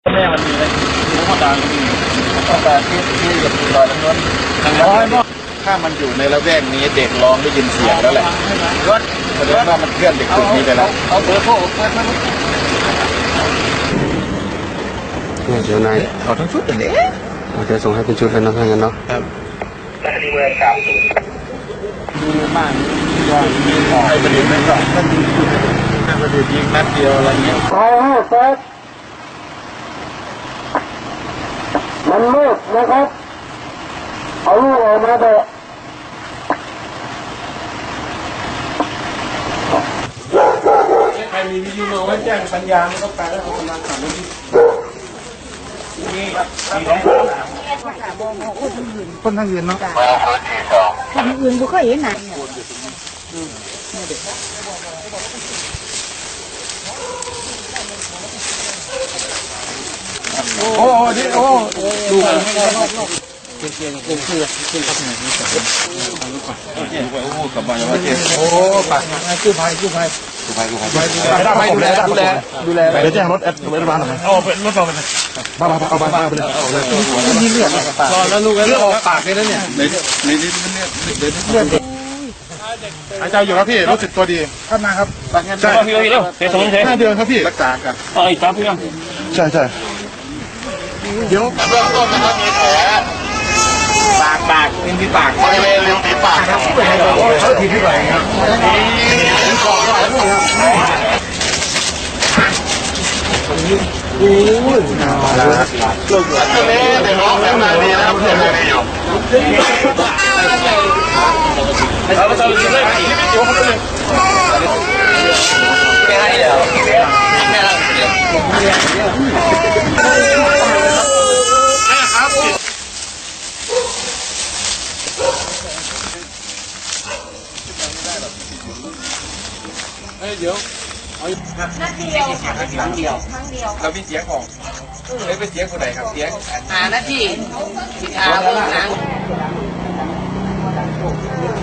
แม่มันมีอะไรข้าวตาข้าวตาที่หยดลอยน้ำล้นถ้ามันอยู่ในระแวกนี้เด็กร้องได้ยินเสียงแล้วแหละแสดงว่ามันเคลื่อนเด็กกลุ่มนี้ไปแล้วเอาเบอร์โทรเปิดมาเดี๋ยวนายเอาทั้งชุดเลยเราจะส่งให้เป็นชุดเลยนะท่านกันเนาะครับดีเมืองครับดีมากว่ามีหมอให้ประเดี๋ยวไม่ก่อนถ้าดีถ้าประเดี๋ยวยิงนัดเดียวอะไรเงี้ยมันมืดนะครับเอาลูกออกมาเถอะใครมีวิทยุมาไว้แจ้งปัญญาไม่ต้องไปแล้วเอากำลังสั่งไว้ที่นี่คนทางอื่นเนาะคนอื่นบุคคลเห็นไหนโอ้ดิโอ้ดูกันเกี่ยวกับคือครับไหนนี่ก่อนโอ้กับบ้านว่าเกี่ยวโอ้ปากกู้ภัยดูแลเดี๋ยวแจ้งรถแอดเวทบาลหน่อยเอาเป็นรถเราไปเลยมาเอาไปเลยเอาเลยนี่เลือดรอแล้วลูกเลือดออกปากเลยนะเนี่ยในนี้มันเลือดหายใจอยู่ครับพี่รู้สึกตัวดีครับมาครับใช่พี่เร็วเสียสมองเสีย5 เดือนครับพี่รักษากันอ๋ออีกครับพี่ยังใช่เดี๋ยวเริ่มต้นนะครับมีแผลปากริมฝีปากบริเวณริมฝีปากครับเขาทีที่ไหนครับมีคอก็ได้ครับโอ้ยลูกทะเลเดี๋ยวร้องแล้วมาดีนะครับเดี๋ยวมาดีอยู่เราจะเลยโยกไปเลยแค่เดียวแค่เราเดียวเดี๋ยวนัดเดียวค่ะครั้งเดียวเรามีเสียงของเป็นเสียงคนไหนครับเสียงนาทีหนัง